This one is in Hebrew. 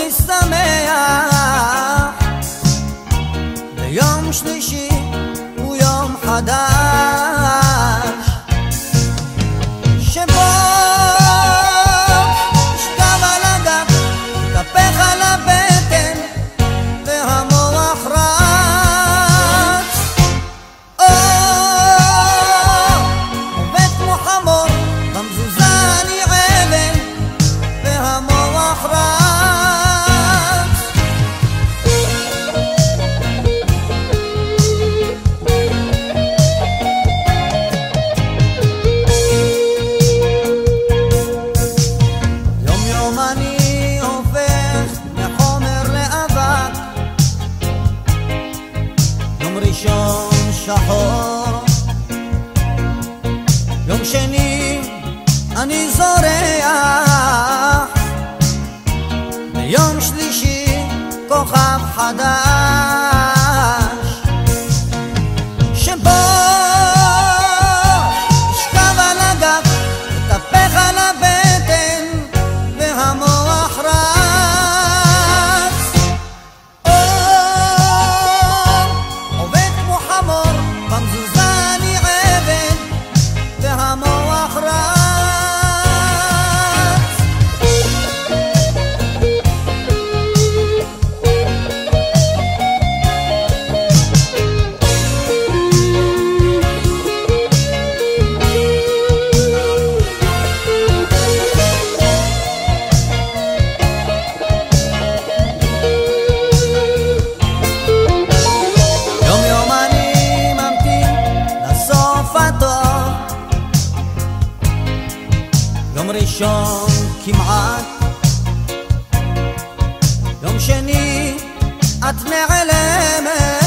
חודש שמח, ויום שלישי הוא יום חדש, שבו שכב על הגב, תפך על הבטן, והמוח רץ. עובד כמו חמור, במזוזה אני עבד, והמוח רץ. יום יום אני הופך מחומר לאבק, יום ראשון שחור, יום שני אני זורח, ביום שלישי כוכב חדש, שבו שכב על הגב, תפך על הבטן, והמוח רץ. עובד כמו חמור, במזוזה אני עבד, והמוח רץ. יום יום אני ממתין לסוף הטוב, יום ראשון כמעט, יום שני את נעלמת,